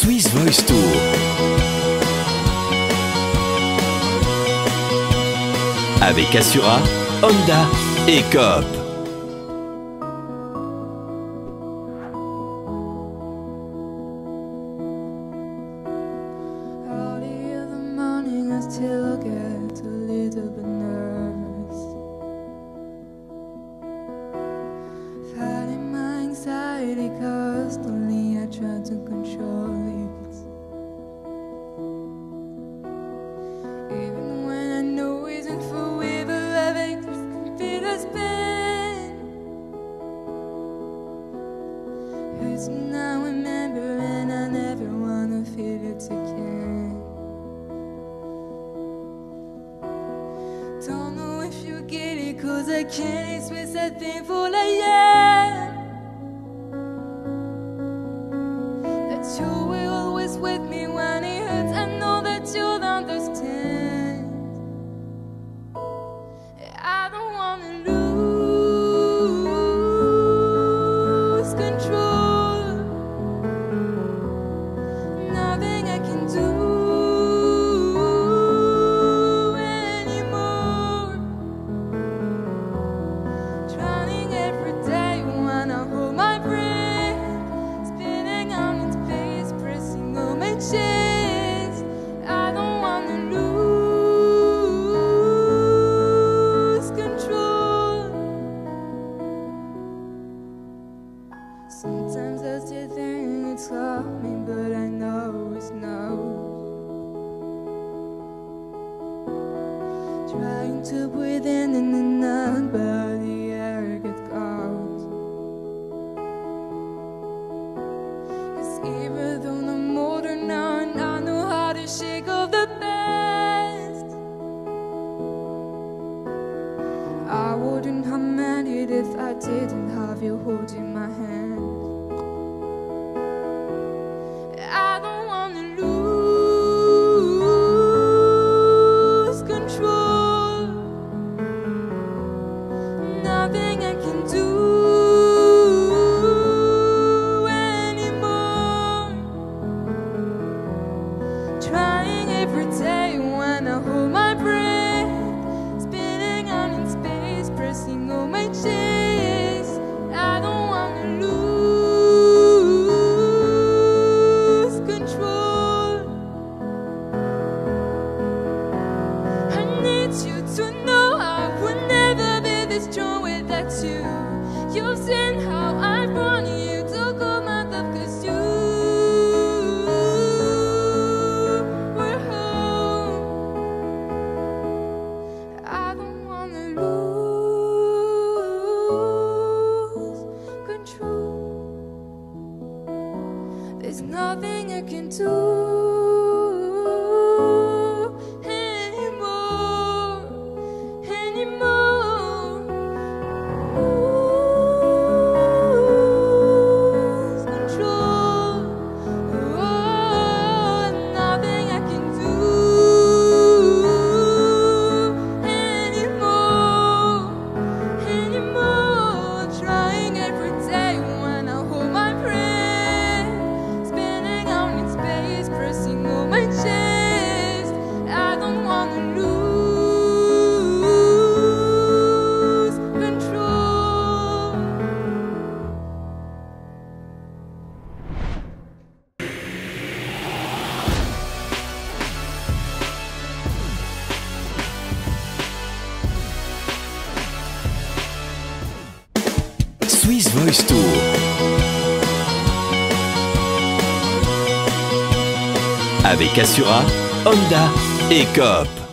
Swiss Voice Tour. Avec Assura, Honda et Coop. Still get a little bit nervous, fighting my anxiety constantly. I try to control it, even when I know it isn't forever. Avec this computer's pen, hurts now, remember, and I never wanna feel it again. Don't know if you get it, 'cause I can't express that thankful I am that you were always with me when it hurts. I know that you'll understand. I don't wanna lose control. Nothing I can do. I don't wanna lose control. Sometimes I still think it's coming, but I know it's no. Trying to breathe in and out, but the air gets cold. 'Cause even though I'm older now and I know how to shake off the past, I wouldn't have meant it if I didn't have you holding my hand. I don't wanna lose control. Nothing I can do anymore. Trying every day when I hold my breath, spinning out in space, pressing on my chest. I don't wanna lose control. I need you to know I would never be this strong without you. You've seen how I've run you to call my love, 'cause you were home. I don't wanna lose control. There's nothing I can do anymore. Lose control. Oh, nothing I can do anymore. Trying every day when I hold my breath, spinning out in space, pressing on my chest. I don't wanna lose control. Swiss Voice Tour. Avec Assura, Honda et Coop.